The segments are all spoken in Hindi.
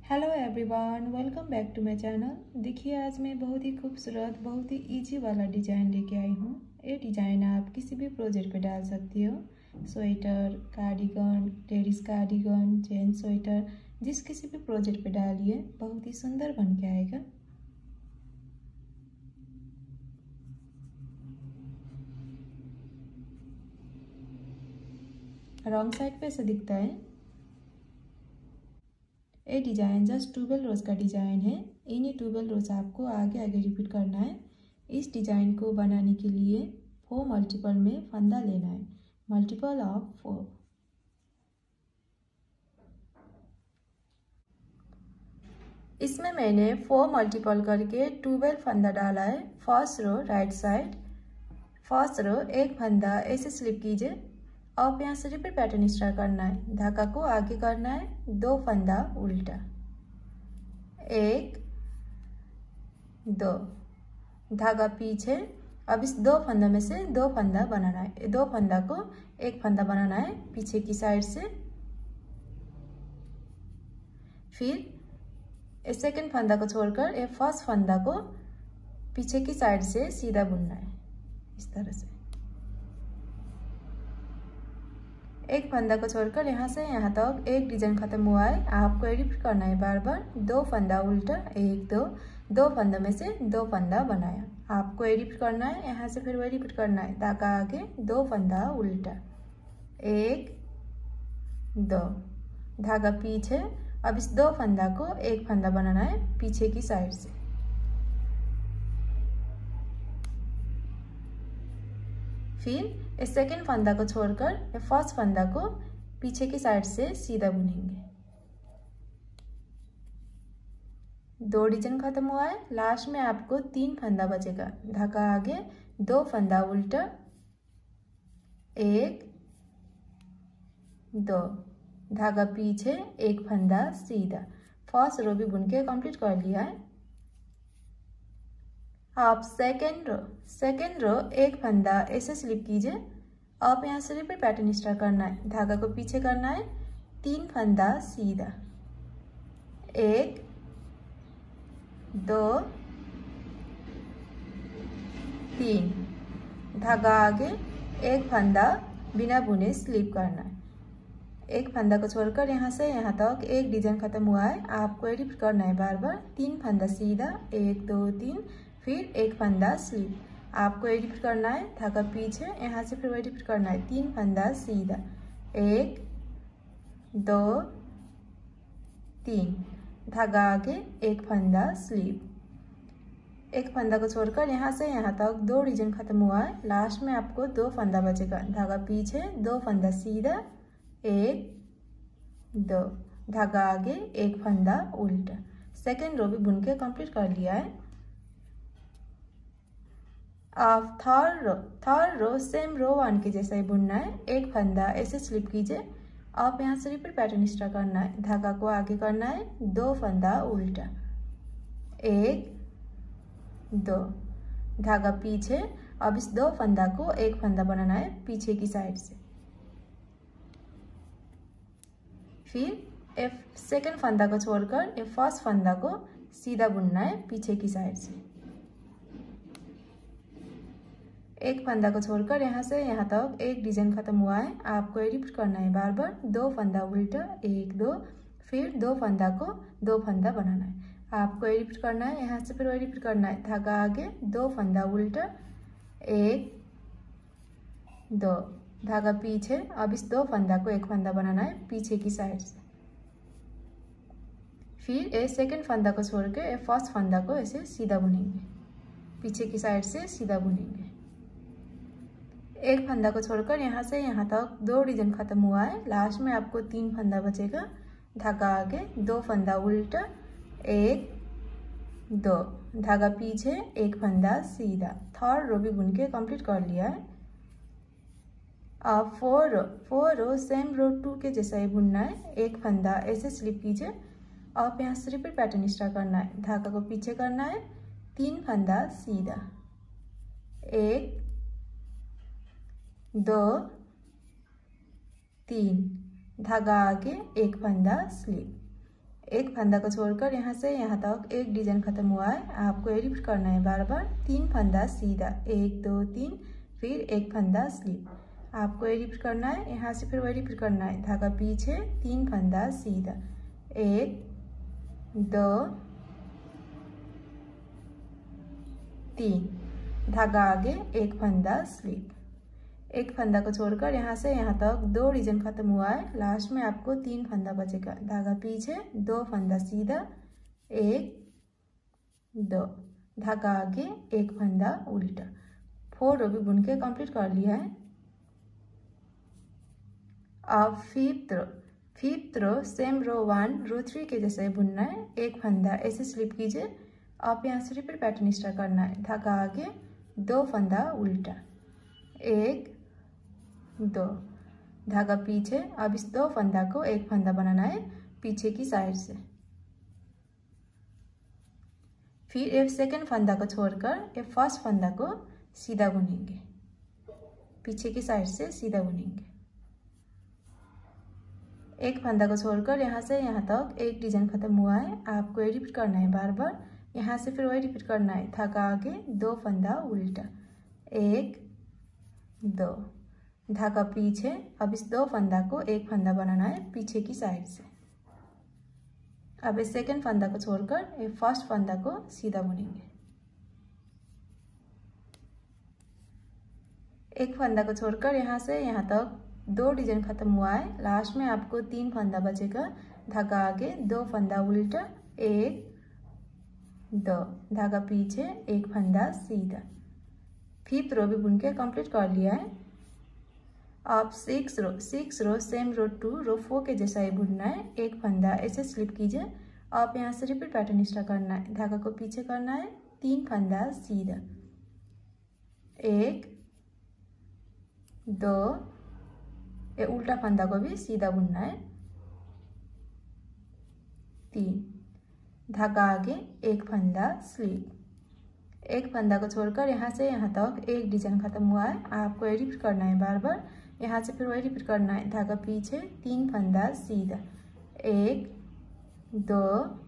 Hello everyone, welcome back to my channel. देखिए आज मैं बहुत ही खूबसूरत बहुत ही इजी वाला डिज़ाइन लेके आई हूँ। ये डिज़ाइन आप किसी भी प्रोजेक्ट पे डाल सकती हो। Sweater, cardigan, ladies cardigan, gents sweater, जिस किसी भी प्रोजेक्ट पे डालिए बहुत ही सुंदर बन के आएगा। रॉन्ग साइड पे ऐसे दिखता है। ये डिज़ाइन जस्ट 12 रोज़ का डिज़ाइन है। इन्हीं 12 रोज़ आपको आगे आगे रिपीट करना है। इस डिज़ाइन को बनाने के लिए 4 मल्टीपल में फंदा लेना है, मल्टीपल ऑफ 4। इसमें मैंने 4 मल्टीपल करके 12 फंदा डाला है। First row right side, first row एक फंदा ऐसे स्लिप कीजिए। अब यहाँ से रिपीट पैटर्न स्टार्ट करना है। धागा को आगे करना है, 2 फंदा उल्टा, 1 2, धागा पीछे। अब इस 2 फंदा में से 2 फंदा बनाना है। 2 फंदा को एक फंदा बनाना है पीछे की साइड से। फिर सेकंड फंदा को छोड़कर ये फर्स्ट फंदा को पीछे की साइड से सीधा बुनना है, इस तरह से। एक फंदा को छोड़कर यहाँ से यहाँ तक एक डिजाइन खत्म हुआ है। आपको रिपीट करना है बार बार। 2 फंदा उल्टा, 1 2, 2 फंदा में से 2 फंदा बनाया। आपको रिपीट करना है, यहाँ से फिर वही रिपीट करना है। धागा आगे, 2 फंदा उल्टा, 1 2, धागा पीछे। अब इस 2 फंदा को एक फंदा बनाना है पीछे की साइड से। फिर इस सेकेंड फंदा को छोड़कर फर्स्ट फंदा को पीछे की साइड से सीधा बुनेंगे। 2 डिजाइन खत्म हुआ है। लास्ट में आपको 3 फंदा बचेगा। धागा आगे, 2 फंदा उल्टा, 1 2, धागा पीछे, एक फंदा सीधा। फर्स्ट रो भी बुन के कंप्लीट कर लिया है। आप सेकेंड रो एक फंदा ऐसे स्लिप कीजिए। आप यहाँ से रिपीट पैटर्न स्टार्ट करना है। धागा को पीछे करना है, 3 फंदा सीधा, 1 2 3, धागा आगे, एक फंदा बिना बुने स्लिप करना है। एक फंदा को छोड़कर यहाँ से यहाँ तक एक डिजाइन खत्म हुआ है। आपको रिपीट करना है बार बार। 3 फंदा सीधा, 1 2 3, फिर एक फंदा स्लिप। आपको रिपीट करना है। धागा पीछे, यहाँ से फिर वही रिपीट करना है। 3 फंदा सीधा, 1 2 3, धागा आगे, एक फंदा स्लिप। एक फंदा को छोड़कर यहाँ से यहाँ तक 2 डिजाइन खत्म हुआ है। लास्ट में आपको 2 फंदा बचेगा। धागा पीछे, 2 फंदा सीधा, 1 2, धागा आगे, एक फंदा उल्टा। सेकेंड रो भी बुन के कंप्लीट कर लिया है। आप थर्ड रो सेम रो 1 के जैसा ही बुनना है। एक फंदा ऐसे स्लिप कीजिए। आप यहाँ से रिपीट पैटर्न स्टार्ट करना है। धागा को आगे करना है, 2 फंदा उल्टा, 1 2, धागा पीछे। अब इस 2 फंदा को एक फंदा बनाना है पीछे की साइड से। फिर सेकेंड फंदा को छोड़कर फर्स्ट फंदा को सीधा बुनना है पीछे की साइड से। एक फंदा को छोड़कर यहाँ से यहाँ तक एक डिजाइन खत्म हुआ है। आपको रिपीट करना है बार बार। 2 फंदा उल्टा, 1 2, फिर 2 फंदा को 2 फंदा बनाना है। आपको रिपीट करना है, यहाँ से फिर वही रिपीट करना है। धागा आगे, 2 फंदा उल्टा, 1 2, धागा पीछे। अब इस 2 फंदा को एक फंदा बनाना है पीछे की साइड से। फिर सेकेंड फंदा को छोड़ के फर्स्ट फंदा को ऐसे सीधा बुनेंगे, पीछे की साइड से सीधा बुनेंगे। एक फंदा को छोड़कर यहाँ से यहाँ तक 2 डिजाइन खत्म हुआ है। लास्ट में आपको 3 फंदा बचेगा। धागा आगे, 2 फंदा उल्टा, 1 2, धागा पीछे, एक फंदा सीधा। थर्ड रो भी बुन के कंप्लीट कर लिया है। अब 4 रो सेम रो 2 के जैसा ही बुनना है। एक फंदा ऐसे स्लिप कीजिए। आप यहाँ से रिपीट पैटर्न स्टार्ट करना है। धागा को पीछे करना है, 3 फंदा सीधा, 1 2 3, धागा आगे, एक फंदा स्लिप। एक फंदा को छोड़कर यहाँ से यहाँ तक एक डिजाइन खत्म हुआ है, आपको ये रिपीट करना है बार बार। 3 फंदा सीधा, 1 2 3, फिर एक फंदा स्लिप, आपको ये रिपीट करना है। यहाँ से फिर वही रिपीट करना है, धागा पीछे, 3 फंदा सीधा, 1 2 3, धागा आगे, एक फंदा स्लिप। एक फंदा को छोड़कर यहाँ से यहाँ तक 2 डिजाइन खत्म हुआ है, लास्ट में आपको 3 फंदा बचेगा। धागा पीछे, 2 फंदा सीधा, 1 2, धागा आगे, एक फंदा उल्टा। 4 रो भी बुन के कंप्लीट कर लिया है। अब फिफ्थ रो सेम रो 1 रो 3 के जैसे बुनना है। एक फंदा ऐसे स्लिप कीजिए, आप यहाँ से रिपीट पैटर्न स्टार्ट करना है। धागा आगे, 2 फंदा उल्टा, 1 2, धागा पीछे। अब इस 2 फंदा को एक फंदा बनाना है पीछे की साइड से। फिर एक सेकंड फंदा को छोड़कर एक फर्स्ट फंदा को सीधा बुनेंगे, पीछे की साइड से सीधा बुनेंगे। एक फंदा को छोड़कर यहाँ से यहाँ तक एक डिजाइन खत्म हुआ है, आपको ये रिपीट करना है बार बार। यहाँ से फिर वही रिपीट करना है, धागा आगे, 2 फंदा उल्टा, 1 2, धागा पीछे। अब इस 2 फंदा को एक फंदा बनाना है पीछे की साइड से। अब इस सेकंड फंदा को छोड़कर ये फर्स्ट फंदा को सीधा बुनेंगे। एक फंदा को छोड़कर यहाँ से यहाँ तक 2 डिजाइन खत्म हुआ है, लास्ट में आपको 3 फंदा बचेगा। धागा आगे, 2 फंदा उल्टा, 1 2, धागा पीछे, एक फंदा सीधा। फिफ्थ रो भी बुन के कंप्लीट कर लिया है। अब 6 रो सेम रो 2 रो 4 के जैसा ही बुनना है। एक फंदा ऐसे स्लिप कीजिए, आप यहाँ से रिपीट पैटर्न स्टार्ट करना है। धागा को पीछे करना है, 3 फंदा सीधा, 1 2, ये उल्टा फंदा को भी सीधा बुनना है, 3, धागा आगे, एक फंदा स्लिप। एक फंदा को छोड़कर यहाँ से यहाँ तक एक डिजाइन खत्म हुआ है, आपको ये रिपीट करना है बार बार। यहाँ से फिर वही रिपीट करना है, धागा पीछे, 3 फंदा सीधा, 1 2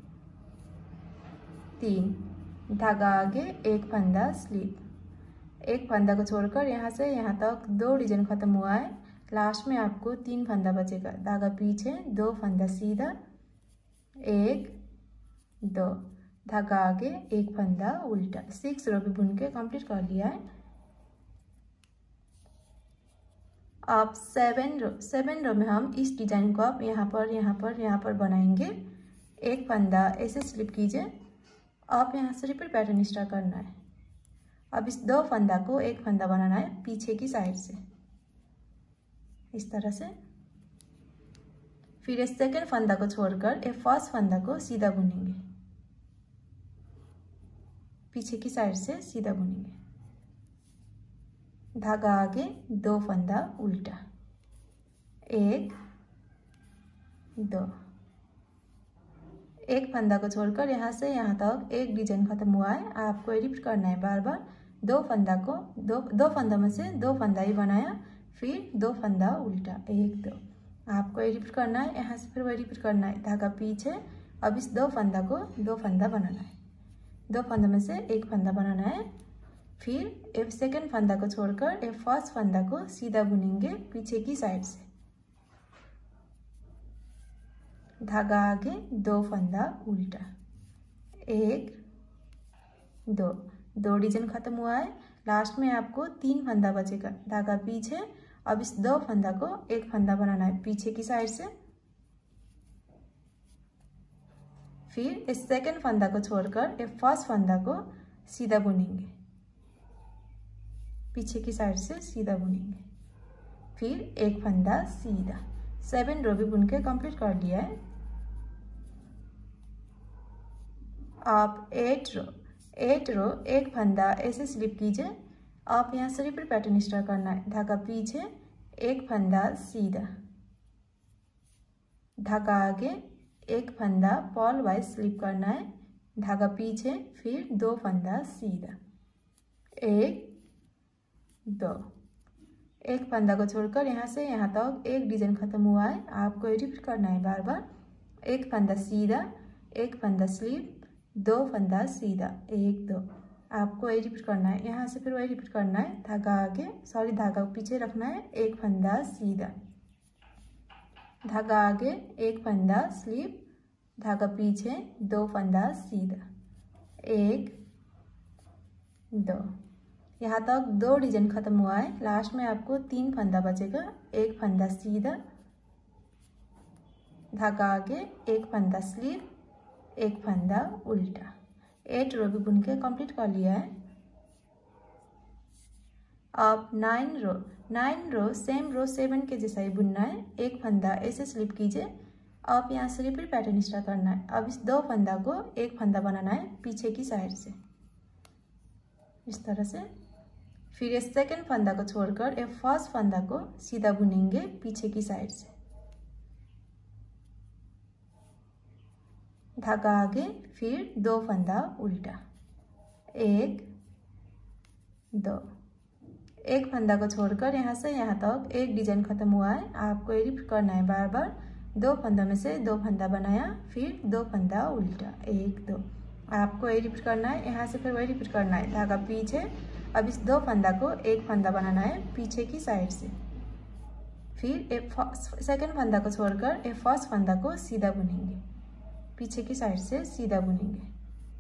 3, धागा आगे, एक फंदा स्लिप। एक फंदा को छोड़कर यहाँ से यहाँ तक 2 डिजाइन खत्म हुआ है, लास्ट में आपको 3 फंदा बचेगा। धागा पीछे, 2 फंदा सीधा, 1 2, धागा आगे, एक फंदा उल्टा। 6 रो भी बुन के कंप्लीट कर लिया है। अब 7 रो में हम इस डिजाइन को आप यहाँ पर बनाएंगे। एक फंदा ऐसे स्लिप कीजिए, आप यहाँ से रिपीट पैटर्न स्टार्ट करना है। अब इस 2 फंदा को एक फंदा बनाना है पीछे की साइड से, इस तरह से। फिर इस सेकंड फंदा को छोड़कर एक फर्स्ट फंदा को सीधा बुनेंगे, पीछे की साइड से सीधा बुनेंगे। धागा आगे, 2 फंदा उल्टा, 1 2, एक फंदा को छोड़कर यहाँ से यहाँ तक एक डिजाइन खत्म हुआ है, आपको रिपीट करना है बार बार। 2 फंदा में से 2 फंदा ही बनाया, फिर 2 फंदा उल्टा, 1 2, आपको ये रिपीट करना है। यहाँ से फिर वही रिपीट करना है, धागा पीछे। अब इस 2 फंदा को 2 फंदा बनाना है, 2 फंदा में से एक फंदा बनाना है। फिर एक सेकंड फंदा को छोड़कर एक फर्स्ट फंदा को सीधा बुनेंगे पीछे की साइड से। धागा आगे, 2 फंदा उल्टा, 1 2, 2 डिजाइन खत्म हुआ है, लास्ट में आपको 3 फंदा बचेगा। धागा पीछे। अब इस 2 फंदा को एक फंदा बनाना है पीछे की साइड से। फिर इस सेकंड फंदा को छोड़कर एक फर्स्ट फंदा को सीधा बुनेंगे, पीछे की साइड से सीधा बुनेंगे। फिर एक फंदा सीधा। 7 रो भी बुन के कंप्लीट कर लिया है। आप 8 रो एक फंदा ऐसे स्लिप कीजिए, आप यहाँ से रिपीट पैटर्न स्टार्ट करना है। धागा पीछे, एक फंदा सीधा, धागा आगे, एक फंदा पर्ल वाइज स्लिप करना है। धागा पीछे, फिर 2 फंदा सीधा, 1 2, एक फंदा को छोड़कर यहाँ से यहाँ तक एक डिजाइन खत्म हुआ है, आपको रिपीट करना है बार बार। एक फंदा सीधा, एक फंदा स्लिप, दो फंदा सीधा, एक दो। आपको वही रिपीट करना है, यहाँ से फिर वही रिपीट करना है। धागा आगे, सॉरी धागा पीछे रखना है, एक फंदा सीधा, धागा आगे, एक फंदा स्लिप, धागा पीछे, दो फंदा सीधा, एक दो। यहाँ तक 2 डिजाइन खत्म हुआ है। लास्ट में आपको 3 फंदा बचेगा, एक फंदा सीधा, धागा आगे, एक फंदा स्लिप, एक फंदा उल्टा। 8 रो भी बुन के कंप्लीट कर लिया है। अब 9 रो सेम रो 7 के जैसा ही बुनना है। एक फंदा ऐसे स्लिप कीजिए। अब यहाँ से रिपीट पैटर्न स्टार्ट करना है। अब इस 2 फंदा को एक फंदा बनाना है पीछे की साइड से, इस तरह से। फिर इस सेकेंड फंदा को छोड़कर ये फर्स्ट फंदा को सीधा बुनेंगे पीछे की साइड से, धागा आगे, फिर 2 फंदा उल्टा, एक दो। एक फंदा को छोड़कर यहाँ से यहाँ तक एक डिजाइन खत्म हुआ है। आपको ये रिपीट करना है बार बार। 2 फंदा में से 2 फंदा बनाया, फिर 2 फंदा उल्टा, एक दो। आपको ये रिपीट करना है, यहाँ से फिर वही रिपीट करना है। धागा पीछे, अब इस 2 फंदा को एक फंदा बनाना है पीछे की साइड से। फिर एक सेकेंड फंदा को छोड़कर एक फर्स्ट फंदा को सीधा बुनेंगे, पीछे की साइड से सीधा बुनेंगे,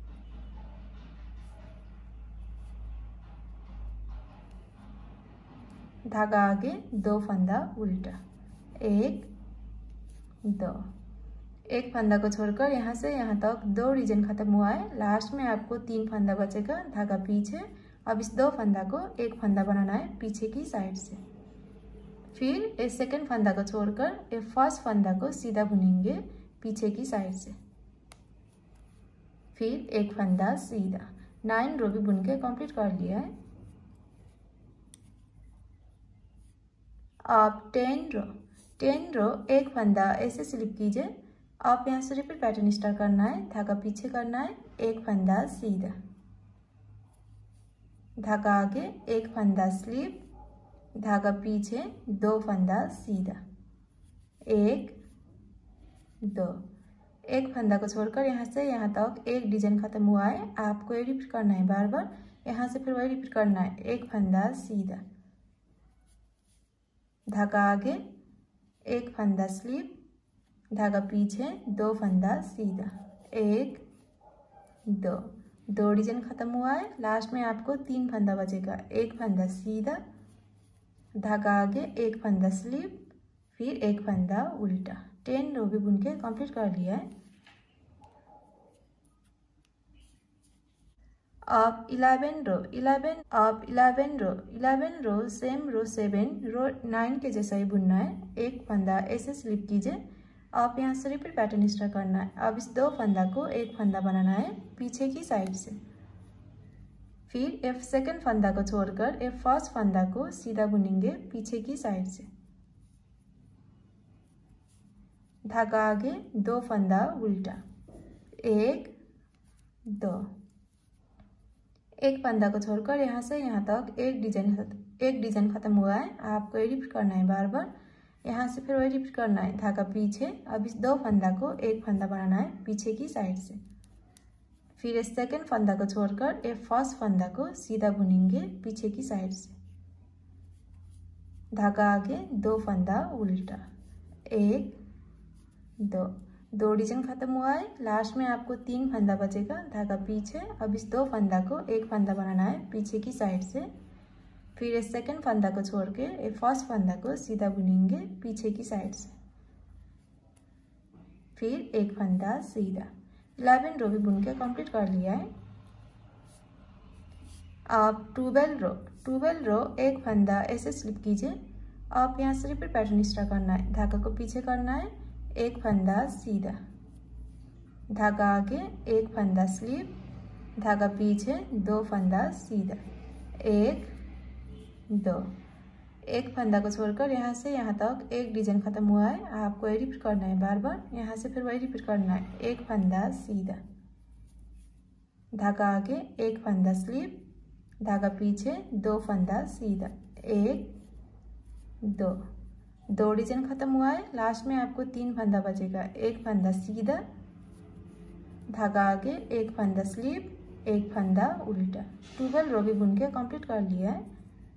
धागा आगे, 2 फंदा उल्टा, एक दो। एक फंदा को छोड़कर यहाँ से यहाँ तक 2 डिजाइन खत्म हुआ है। लास्ट में आपको 3 फंदा बचेगा, धागा पीछे। अब इस 2 फंदा को एक फंदा बनाना है पीछे की साइड से। फिर इस सेकेंड फंदा को छोड़कर एक फर्स्ट फंदा को सीधा बुनेंगे पीछे की साइड से, फिर एक फंदा सीधा। 9 रो भी बुन के कंप्लीट कर लिया है। अब 10 रो एक फंदा ऐसे स्लिप कीजिए। आप यहाँ से रिपीट पैटर्न स्टार्ट करना है। धागा पीछे करना है, एक फंदा सीधा, धागा आगे, एक फंदा स्लिप, धागा पीछे, 2 फंदा सीधा, एक दो। एक फंदा को छोड़कर यहाँ से यहाँ तक एक डिजाइन खत्म हुआ है। आपको ये रिपीट करना है बार बार। यहाँ से फिर वही रिपीट करना है। एक फंदा सीधा, धागा आगे, एक फंदा स्लिप, धागा पीछे, 2 फंदा सीधा, एक दो डिजाइन खत्म हुआ है। लास्ट में आपको 3 फंदा बचेगा। एक फंदा सीधा, धागा आगे, एक फंदा स्लिप, फिर एक फंदा उल्टा। 10 रो भी बुन के कंप्लीट कर लिया है। अब 11 रो सेम रो 7 रो 9 के जैसा ही बुनना है। एक फंदा ऐसे स्लिप कीजिए। आप यहाँ से रिपीट पैटर्न स्टार्ट करना है। अब इस 2 फंदा को एक फंदा बनाना है पीछे की साइड से। फिर एक सेकेंड फंदा को छोड़कर एक फर्स्ट फंदा को सीधा बुनेंगे पीछे की साइड से, धागा आगे, 2 फंदा उल्टा, एक दो। एक फंदा को छोड़कर यहाँ से यहाँ तक एक डिजाइन खत्म हुआ है। आपको रिपीट करना है बार बार। यहाँ से फिर वही रिपीट करना है। धागा पीछे, अब इस 2 फंदा को एक फंदा बनाना है पीछे की साइड से। फिर इस सेकेंड फंदा को छोड़कर एक फर्स्ट फंदा को सीधा बुनेंगे पीछे की साइड से, धागा आगे, 2 फंदा उल्टा, एक दो डिजाइन खत्म हुआ है। लास्ट में आपको 3 फंदा बचेगा, धागा पीछे। अब इस 2 फंदा को एक फंदा बनाना है पीछे की साइड से। फिर इस सेकेंड फंदा को छोड़ के एक फर्स्ट फंदा को सीधा बुनेंगे पीछे की साइड से, फिर एक फंदा सीधा। 11 रो भी बुन के कंप्लीट कर लिया है। आप 12 रो एक फंदा ऐसे स्लिप कीजिए। आप यहाँ से रिपीट पैटर्न स्टार्ट करना है। धागा को पीछे करना है, एक फंदा सीधा, धागा आगे, एक फंदा स्लिप, धागा पीछे, 2 फंदा सीधा, एक दो। एक फंदा को छोड़कर यहाँ से यहाँ तक एक डिजाइन खत्म हुआ है। आपको ये रिपीट करना है बार बार। यहाँ से फिर वही रिपीट करना है। एक फंदा सीधा, धागा आगे, एक फंदा स्लिप, धागा पीछे, 2 फंदा सीधा, एक दो। 2 डिजाइन खत्म हुआ है, लास्ट में आपको 3 फंदा बचेगा। एक फंदा सीधा, धागा आगे, एक फंदा स्लिप, एक फंदा उल्टा। 12 रो भी बुन के कंप्लीट कर लिया है।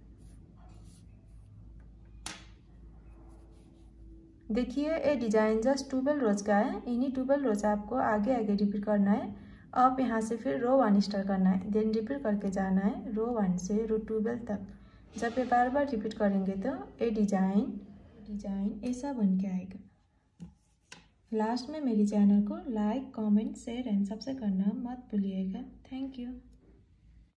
देखिए ये डिजाइन जस्ट 12 रोज का है, इन्हीं 12 रोज आपको आगे आगे रिपीट करना है। अब यहाँ से फिर रो 1 स्टार्ट करना है, देन रिपीट करके जाना है रो 1 से रो 12 तक। जब ये बार बार रिपीट करेंगे तो ये डिजाइन ऐसा बन के आएगा। लास्ट में मेरी चैनल को like, comment, share and subscribe करना मत भूलिएगा। Thank you.